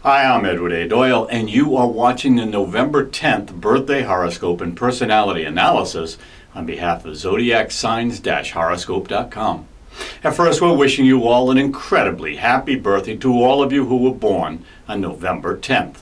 Hi, I'm Edward A. Doyle, and you are watching the November 10th birthday horoscope and personality analysis on behalf of Zodiac Signs-Horoscope.com. At first, we're wishing you all an incredibly happy birthday to all of you who were born on November 10th.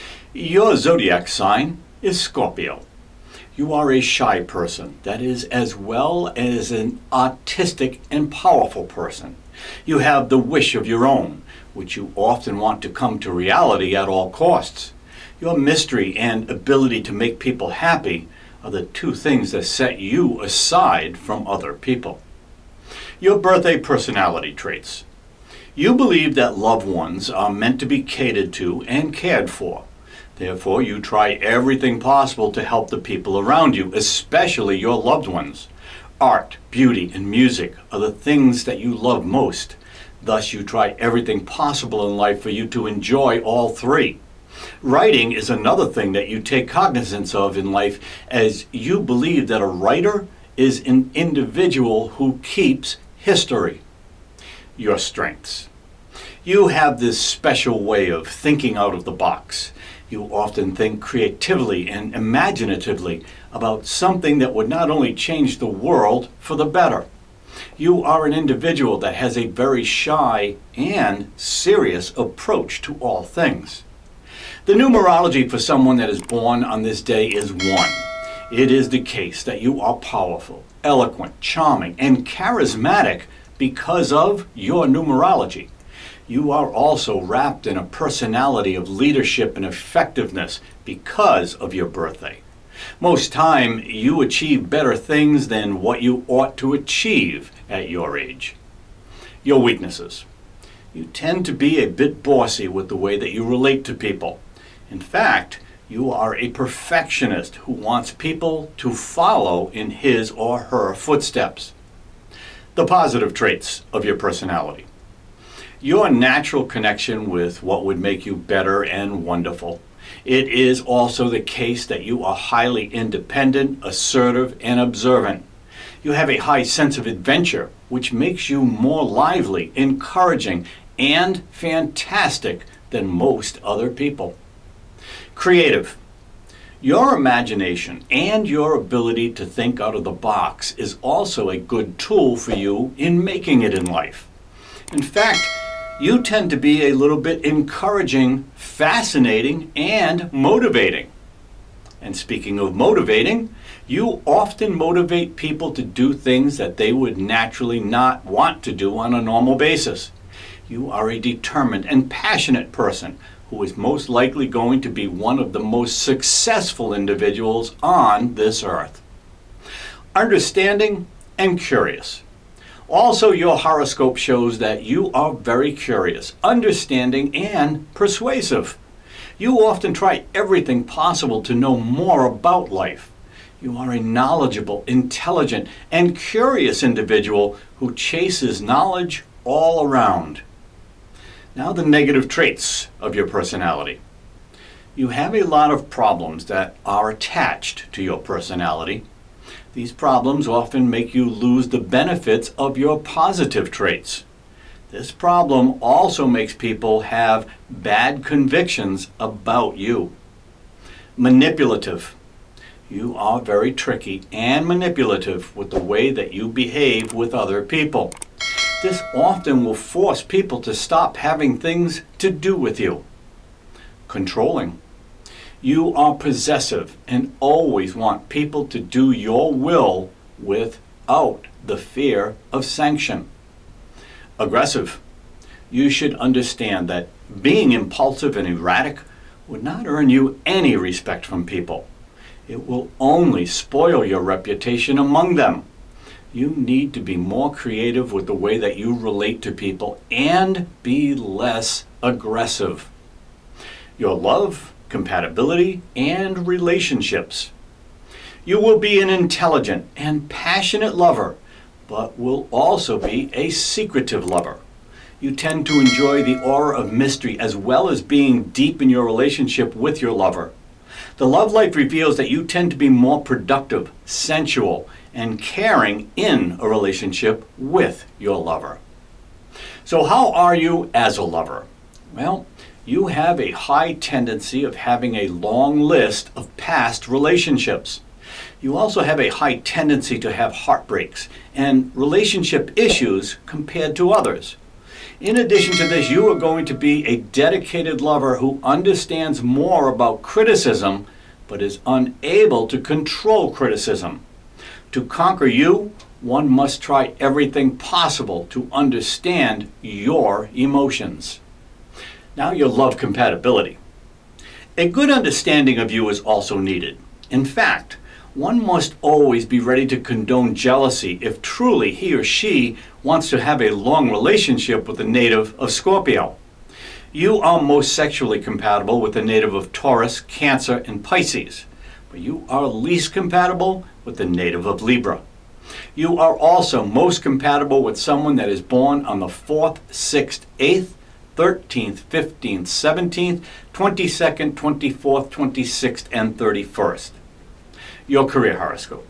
Your zodiac sign is Scorpio. You are a shy person, that is, as well as an artistic and powerful person. You have the wish of your own, which you often want to come to reality at all costs. Your mystery and ability to make people happy are the two things that set you aside from other people. Your birthday personality traits. You believe that loved ones are meant to be catered to and cared for. Therefore, you try everything possible to help the people around you, especially your loved ones. Art, beauty, and music are the things that you love most. Thus, you try everything possible in life for you to enjoy all three. Writing is another thing that you take cognizance of in life, as you believe that a writer is an individual who keeps history. Your strengths. You have this special way of thinking out of the box. You often think creatively and imaginatively about something that would not only change the world for the better. You are an individual that has a very shy and serious approach to all things. The numerology for someone that is born on this day is 1. It is the case that you are powerful, eloquent, charming, and charismatic because of your numerology. You are also wrapped in a personality of leadership and effectiveness because of your birthday. Most time, you achieve better things than what you ought to achieve at your age. Your weaknesses. You tend to be a bit bossy with the way that you relate to people. In fact, you are a perfectionist who wants people to follow in his or her footsteps. The positive traits of your personality. Your natural connection with what would make you better and wonderful. It is also the case that you are highly independent, assertive, and observant. You have a high sense of adventure, which makes you more lively, encouraging, and fantastic than most other people. Creative. Your imagination and your ability to think out of the box is also a good tool for you in making it in life. In fact, you tend to be a little bit encouraging, fascinating, and motivating. And speaking of motivating, you often motivate people to do things that they would naturally not want to do on a normal basis. You are a determined and passionate person who is most likely going to be one of the most successful individuals on this earth. Understanding and curious. Also, your horoscope shows that you are very curious, understanding, and persuasive. You often try everything possible to know more about life. You are a knowledgeable, intelligent, and curious individual who chases knowledge all around. Now, the negative traits of your personality. You have a lot of problems that are attached to your personality. These problems often make you lose the benefits of your positive traits. This problem also makes people have bad convictions about you. Manipulative. You are very tricky and manipulative with the way that you behave with other people. This often will force people to stop having things to do with you. Controlling. You are possessive and always want people to do your will without the fear of sanction. Aggressive. You should understand that being impulsive and erratic would not earn you any respect from people. It will only spoil your reputation among them. You need to be more creative with the way that you relate to people and be less aggressive. Your love, compatibility, and relationships. You will be an intelligent and passionate lover, but will also be a secretive lover. You tend to enjoy the aura of mystery as well as being deep in your relationship with your lover. The love life reveals that you tend to be more productive, sensual, and caring in a relationship with your lover. So how are you as a lover? Well, You have a high tendency of having a long list of past relationships. You also have a high tendency to have heartbreaks and relationship issues compared to others. In addition to this, you are going to be a dedicated lover who understands more about criticism but is unable to control criticism. To conquer you, one must try everything possible to understand your emotions. Now, your love compatibility. A good understanding of you is also needed. In fact, one must always be ready to condone jealousy if truly he or she wants to have a long relationship with a native of Scorpio. You are most sexually compatible with the native of Taurus, Cancer, and Pisces, but you are least compatible with the native of Libra. You are also most compatible with someone that is born on the 4th, 6th, 8th, 13th, 15th, 17th, 22nd, 24th, 26th, and 31st. Your career horoscope.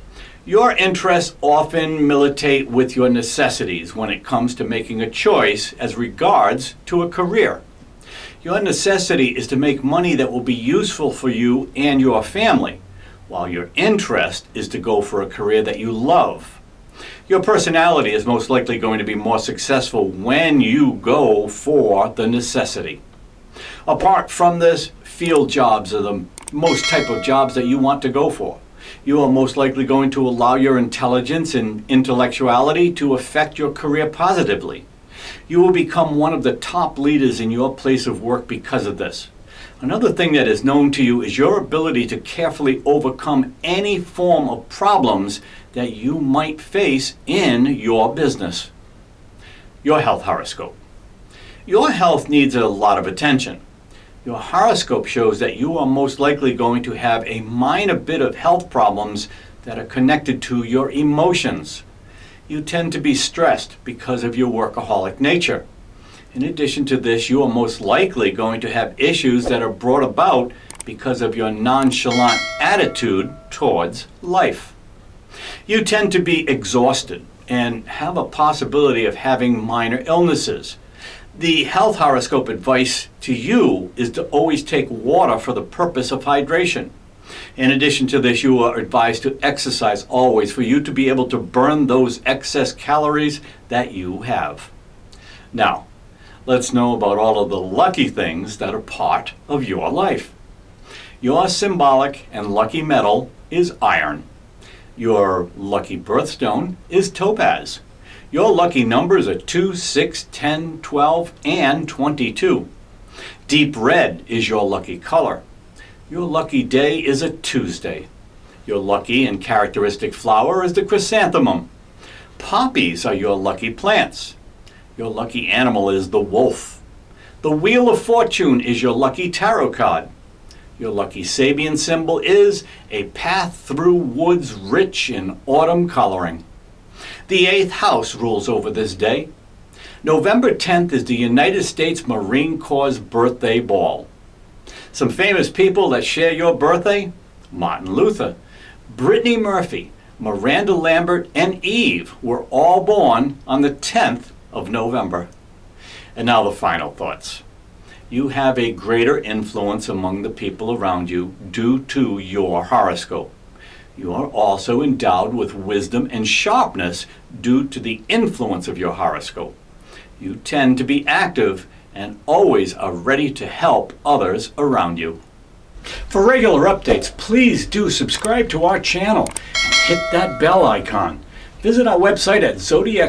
Your interests often militate with your necessities when it comes to making a choice as regards to a career. Your necessity is to make money that will be useful for you and your family, while your interest is to go for a career that you love. Your personality is most likely going to be more successful when you go for the necessity. Apart from this, field jobs are the most type of jobs that you want to go for. You are most likely going to allow your intelligence and intellectuality to affect your career positively. You will become one of the top leaders in your place of work because of this. Another thing that is known to you is your ability to carefully overcome any form of problems that you might face in your business. Your health horoscope. Your health needs a lot of attention. Your horoscope shows that you are most likely going to have a minor bit of health problems that are connected to your emotions. You tend to be stressed because of your workaholic nature. In addition to this, you are most likely going to have issues that are brought about because of your nonchalant attitude towards life. You tend to be exhausted and have a possibility of having minor illnesses. The health horoscope advice to you is to always take water for the purpose of hydration. In addition to this, you are advised to exercise always for you to be able to burn those excess calories that you have. Now, let's know about all of the lucky things that are part of your life. Your symbolic and lucky metal is iron. Your lucky birthstone is topaz. Your lucky numbers are 2, 6, 10, 12, and 22. Deep red is your lucky color. Your lucky day is a Tuesday. Your lucky and characteristic flower is the chrysanthemum. Poppies are your lucky plants. Your lucky animal is the wolf. The Wheel of Fortune is your lucky tarot card. Your lucky Sabian symbol is a path through woods rich in autumn coloring. The 8th house rules over this day. November 10th is the United States Marine Corps birthday ball. Some famous people that share your birthday: Martin Luther, Brittany Murphy, Miranda Lambert, and Eve were all born on the 10th of November. And now the final thoughts. You have a greater influence among the people around you due to your horoscope. You are also endowed with wisdom and sharpness due to the influence of your horoscope. You tend to be active and always are ready to help others around you. For regular updates, please do subscribe to our channel and hit that bell icon. Visit our website at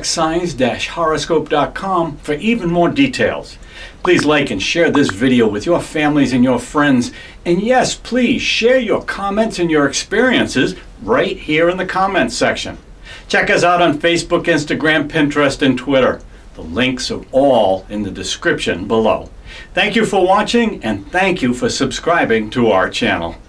zodiacsigns-horoscope.com for even more details. Please like and share this video with your families and your friends. And yes, please share your comments and your experiences right here in the comments section. Check us out on Facebook, Instagram, Pinterest, and Twitter. The links are all in the description below. Thank you for watching, and thank you for subscribing to our channel.